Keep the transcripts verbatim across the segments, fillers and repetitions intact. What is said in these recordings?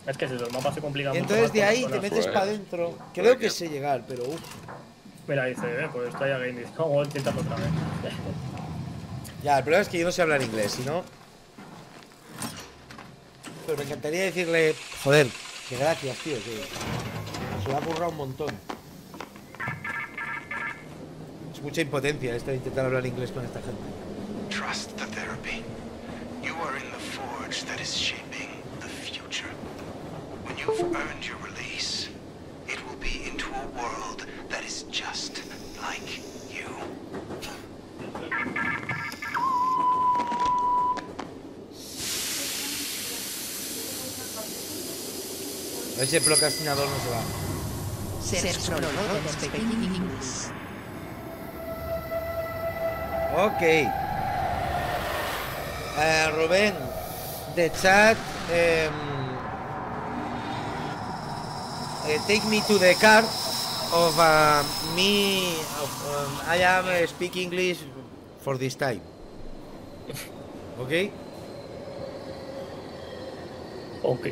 Es que si el mapa se complica mucho. Entonces de ahí te zonas, metes pues, para adentro. Creo que sé llegar, pero uff. Mira, dice, eh, pues está ya game. Dice, oh, intentando otra vez. Ya, el problema es que yo no sé hablar inglés, si no. Pero me encantaría decirle, joder, que gracias, tío, que se lo ha currado un montón. Es mucha impotencia esto de intentar hablar inglés con esta gente. Trust the therapy. You are in the forge that is shaping the future. When you've earned your release, it will be into a world that is just like you. Ese procrastinador no se va. Search for all speaking English. Ok. Eh, Rubén, de chat. Um, uh, take me to the car of uh, me. Of, um, I am uh, speak English for this time. Ok. Ok.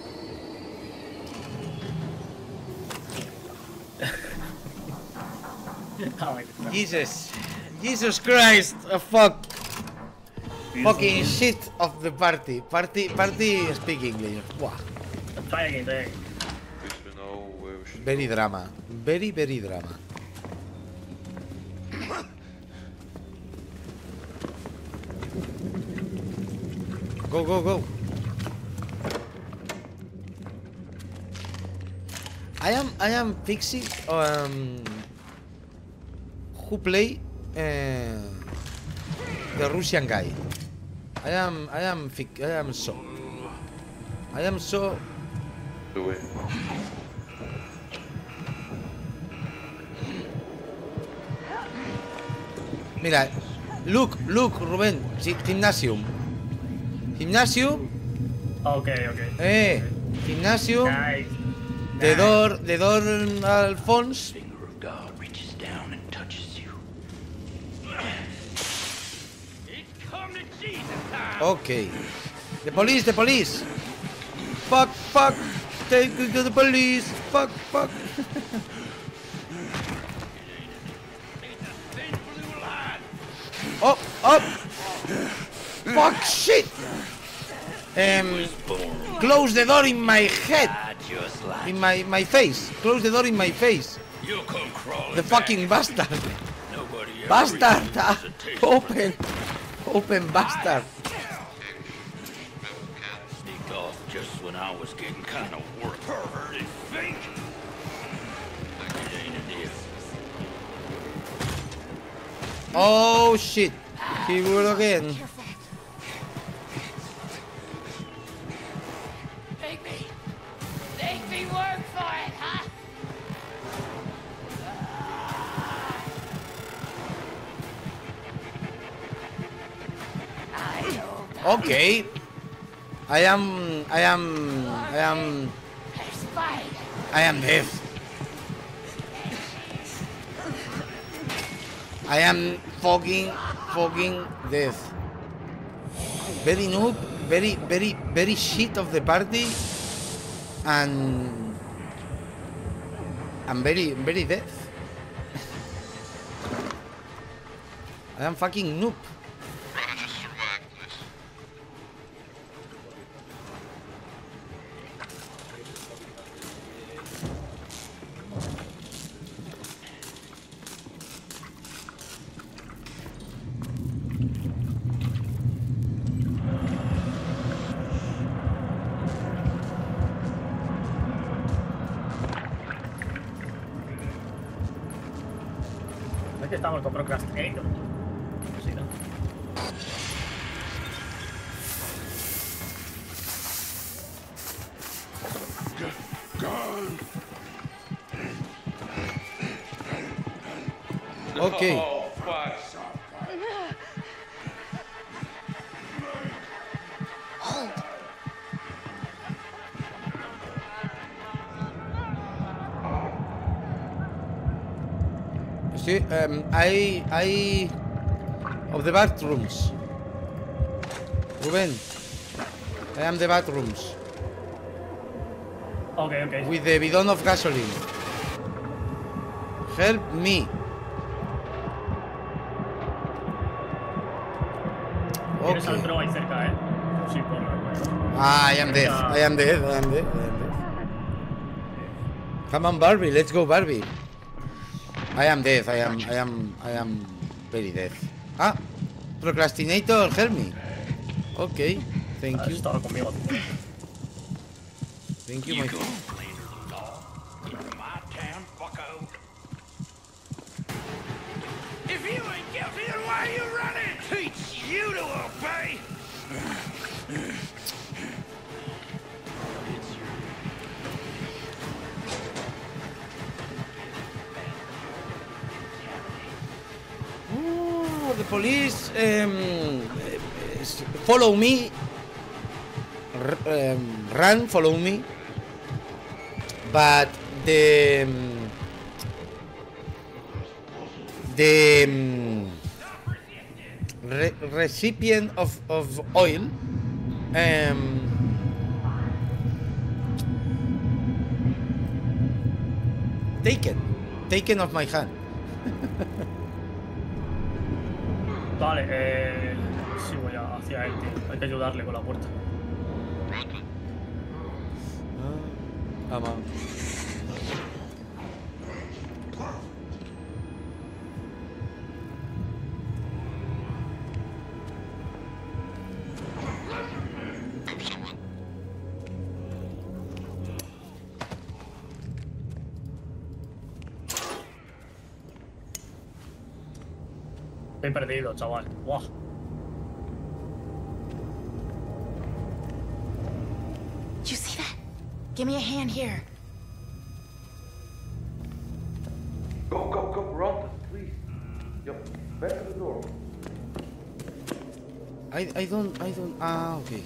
Jesus. Jesus Christ. Uh, fuck. Fucking shit of the party. Party, party speak English. Wow. Try again, try again. We should know where we should Very go. drama. Very, very drama. Go, go, go. I am, I am fixing um, who play uh, the Russian guy. I am, I am, fic I am so. I am so. Do it. Mira, look, look, Rubén, gi- gymnasium. Gymnasium, Ok, ok. eh, gymnasium, Nice. de door, de door al fons. Finger of God reaches down and touches you. Okay. The police, the police. Fuck, fuck. Take me to the police. Fuck, fuck. Up, up. Fuck, shit. Um, close the door in my head. In my my face. Close the door in my face. You'll come crawling The fucking bastard. Nobody ever Bastard. even Ah, hesitates. open. Open bastard. Sneaked off just when I was getting kind of worked. Perverted fake. It ain't a deal. Oh shit. He will again. Make me, make me work for it, huh? I know. Okay. I am I am I am There's fight. I am death. I am fucking fucking death. Very noob, very very very shit of the party, and I'm very very death. I am fucking noob. Roger, survive this. Es que estamos con procrastinator. Sí, ¿no? Okay. Oh, fuck. See, um, I, I, of the bathrooms. Ruben, I am the bathrooms. Ok, ok. With the bidon of gasoline. Help me. Tienes Okay. al bro ahí cerca, eh. Sí, por la Ah, I am dead. I am dead. I am dead. I am dead. Come on, Barbie. Let's go, Barbie. I am dead. I am. I am. I am very dead. Ah, procrastinator. Help me. Okay. Thank Has you. estado conmigo. Thank you, my friend. If you ain't guilty, then why are you running? Teach you to obey! Oh, the police um, follow me. R um, run, follow me. But the um, the um, re recipient of of oil um, taken, taken off my hand. Vale, eh. Sí, voy a, hacia él, tío. Hay que ayudarle con la puerta. Come on. Estoy perdido, chaval. Buah. Did you see that? Give me a hand here. Go, go, go, run, please. Yep, back to the door. I I don't I don't ah okay.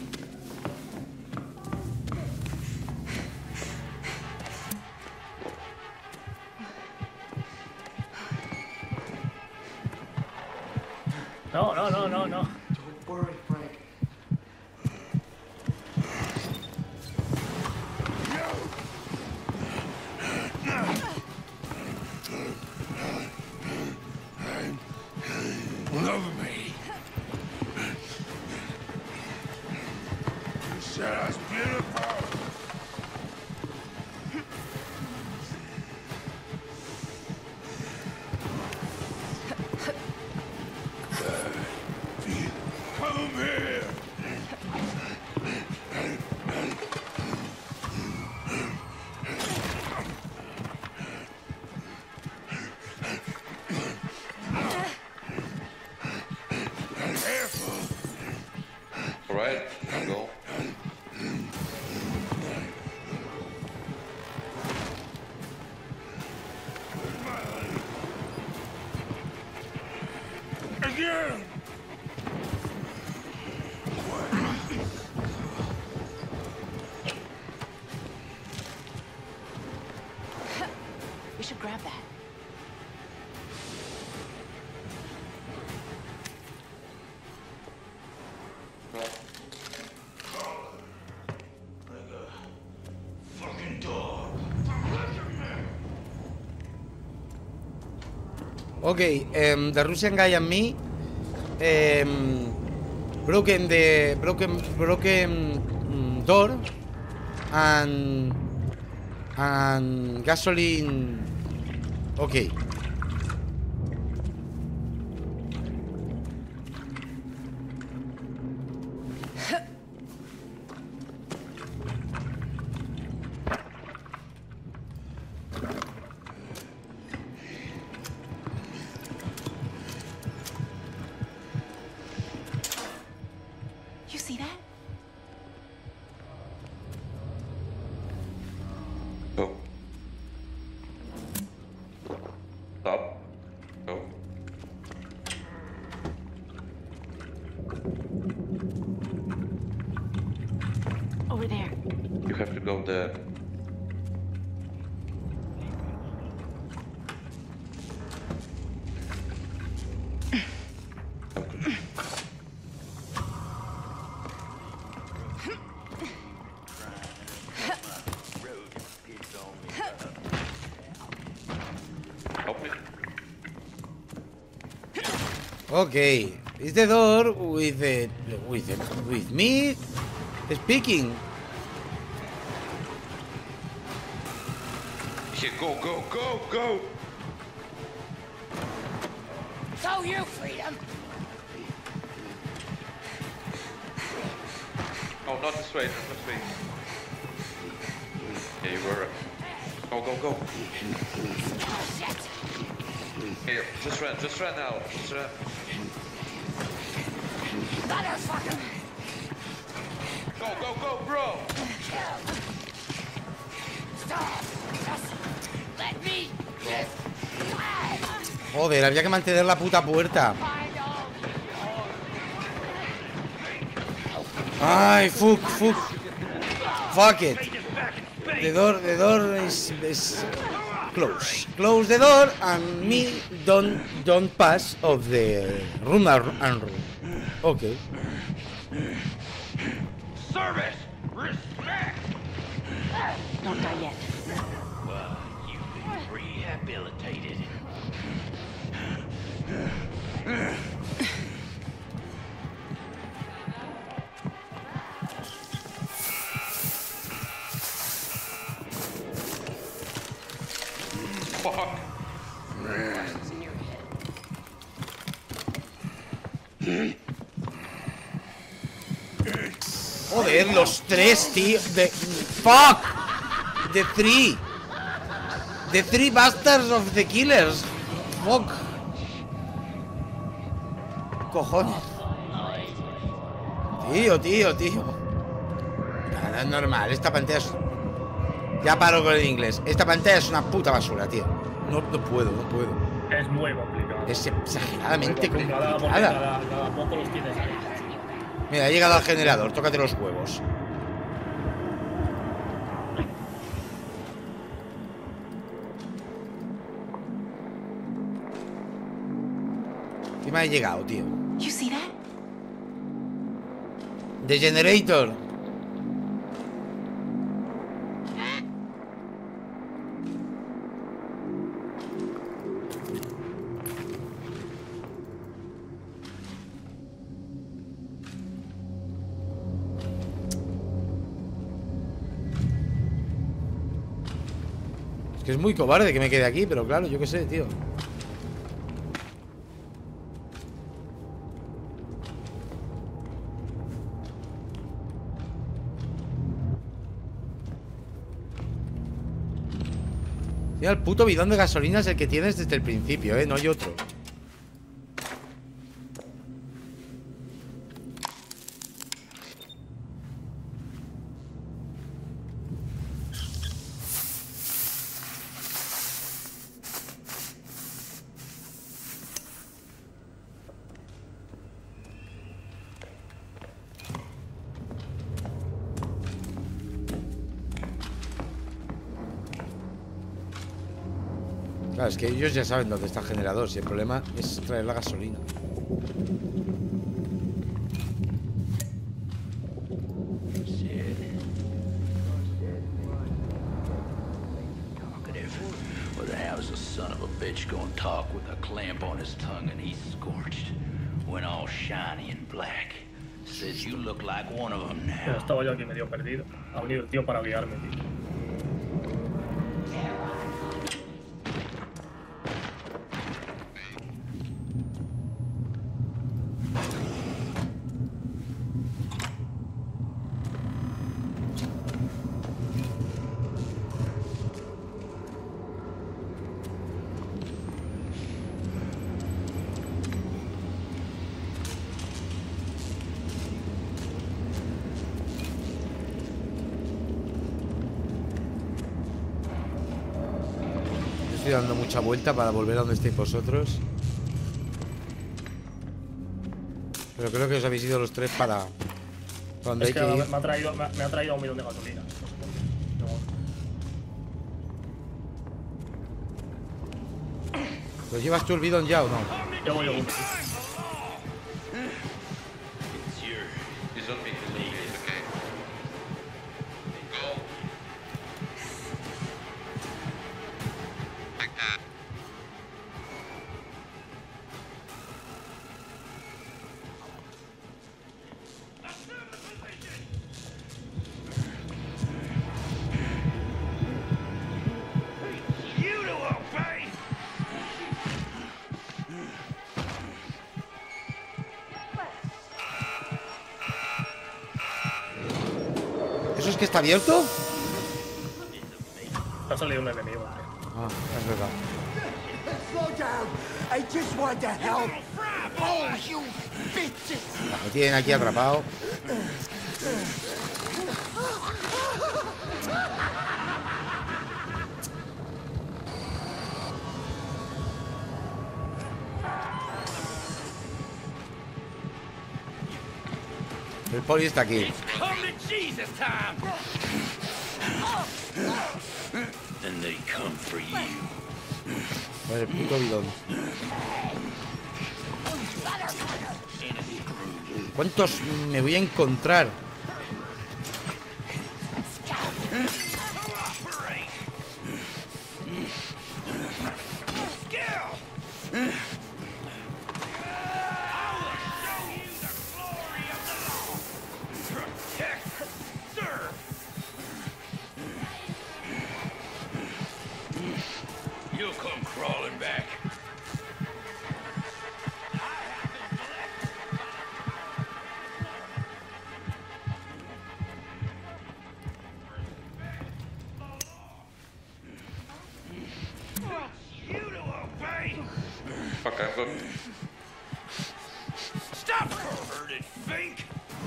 No, no, no, no, no. Don't worry, Frank. Love me. You said I was beautiful. Come here. All right, now go. Again. We should grab that. Fucking dog. Okay, um, the Russian guy and me um, broken the broken broken um, door and and gasoline. Okay. You see that? Go. Stop. Go. Over there. You have to go there. Okay. Okay. Is the door with the with the, with me speaking? Yeah, go, go, go, go! So you freedom. Oh, not this way, not this way. Yeah, you were. Go, go, go. Oh shit. Here, just run, just run now. Just run. Motherfucker. Go, go, go, bro! Stop. Just let me get back. Joder, había que mantener la puta puerta. Find all. Ay, fuck, fuck. Fuck it. The door, the door is, is close. Close the door and me don't don't pass of the room and room. Okay. Service! Respect! Not die yet. Well, you've been rehabilitated. Fuck! Joder, los tres, tío. The fuck. The three. The three bastards of the killers. Fuck. Cojones. Tío, tío, tío. Nada, es normal. Esta pantalla es... Ya paro con el inglés. Esta pantalla es una puta basura, tío. No, no puedo, no puedo. Es muy complicado. Es exageradamente Muy complicada. Porque complicada. cada, cada poco los tienes ahí. Mira, ha llegado al generador. Tócate los huevos. ¿Qué me ha llegado, tío? You see that? The generator. Es que es muy cobarde que me quede aquí, pero claro, yo qué sé, tío. Mira, el puto bidón de gasolina es el que tienes desde el principio, ¿eh? No hay otro. Claro, es que ellos ya saben dónde está el generador. Si el problema es traer la gasolina. Well, the hell's the son of a bitch gonna talk with a clamp on his tongue and he's scorched? Went all shiny and black. Says you look like one of them Pero now. estaba yo aquí medio perdido. Ha venido el tío para guiarme, tío. Estoy dando mucha vuelta para volver a donde estéis vosotros. Pero creo que os habéis ido los tres para... para donde Es hay que que me, ir. me ha traído, me, ha- me ha traído un bidón de gasolina. No sé por qué. No. ¿Lo llevas tú el bidón ya o no? Llevo yo uno. It's your He's on me, he's on me, it's okay. Go! Like that. que está abierto? Ha salido un enemigo, tío. Ah, es verdad. Slow down. I just want to help. Oh, you bitches. Lo tienen aquí atrapado. El poli está aquí. And they come for you. El puto bidón. ¿Cuántos me voy a encontrar? You'll come crawling back. Fuck, I've got... Stop, perverted fink!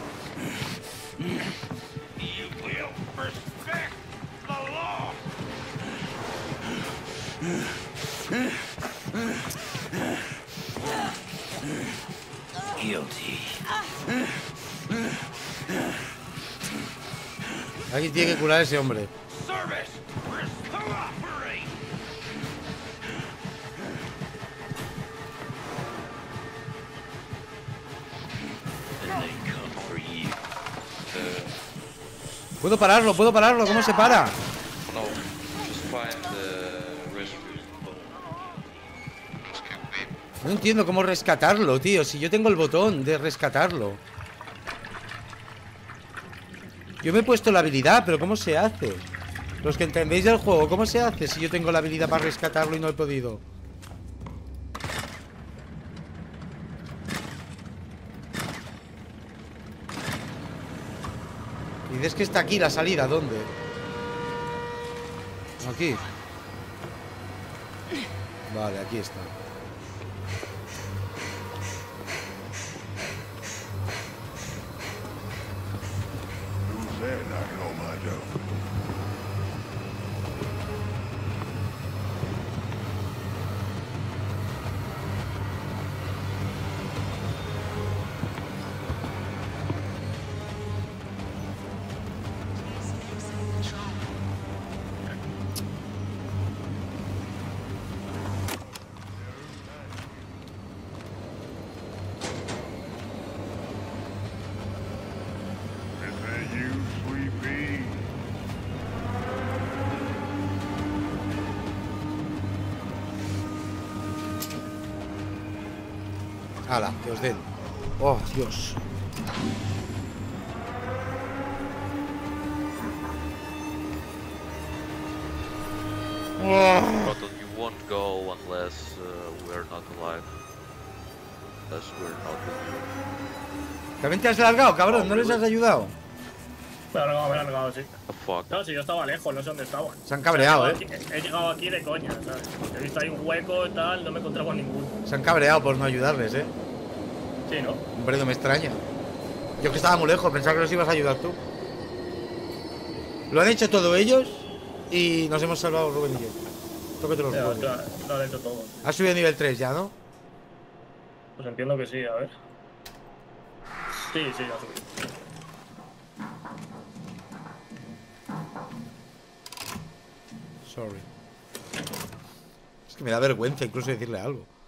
You will respect the law! Guilty. Aquí tiene que curar a ese hombre. Service! Cooperate! And they come for you. Puedo pararlo, puedo pararlo. ¿Cómo se para? No, just find the rescue. No entiendo cómo rescatarlo, tío. Si yo tengo el botón de rescatarlo. Yo me he puesto la habilidad, pero ¿cómo se hace? Los que entendéis del juego, ¿cómo se hace si yo tengo la habilidad para rescatarlo y no he podido? Y dices que está aquí la salida, ¿dónde? Aquí. Vale, aquí está. Hala, que os den. Oh, Dios. Oh. Cotton, you won't go unless uh, we're not alive. Unless we're not with you. También te has largado, cabrón. ¿No les has ayudado? Me he largado, me he largado, sí. The fuck. No, si yo estaba lejos, no sé dónde estaban. Se han cabreado, he eh. llegado aquí- he llegado aquí de coña, ¿sabes? He visto ahí un hueco y tal, no me encontraba ninguno. Se han cabreado por no ayudarles, eh. Sí, ¿no? Hombre, no me extraña. Yo que estaba muy lejos, pensaba que los ibas a ayudar tú. Lo han hecho todos ellos y nos hemos salvado Rubén y yo. Tócate los Ya, huevos. claro, lo han hecho todo. Has subido a nivel tres ya, ¿no? Pues entiendo que sí, a ver. Sí, sí, ya subí. Sorry. Es que me da vergüenza incluso decirle algo.